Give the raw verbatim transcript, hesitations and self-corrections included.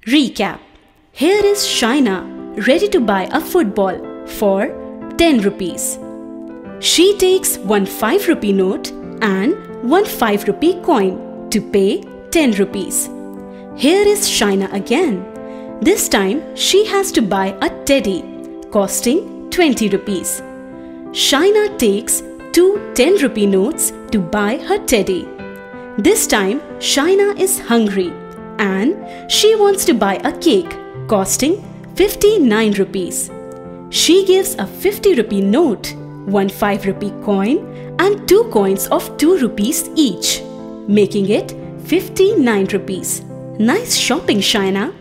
Recap. Here is Shaina ready to buy a football for ten rupees. She takes one five rupee note and one five rupee coin to pay ten rupees. Here is Shaina again. This time she has to buy a teddy costing twenty rupees. Shaina takes two ten rupee notes to buy her teddy. This time Shaina is hungry and she wants to buy a cake costing fifty-nine rupees. She gives a fifty rupee note, one five rupee coin and two coins of two rupees each, making it fifty-nine rupees. Nice shopping, Shaina.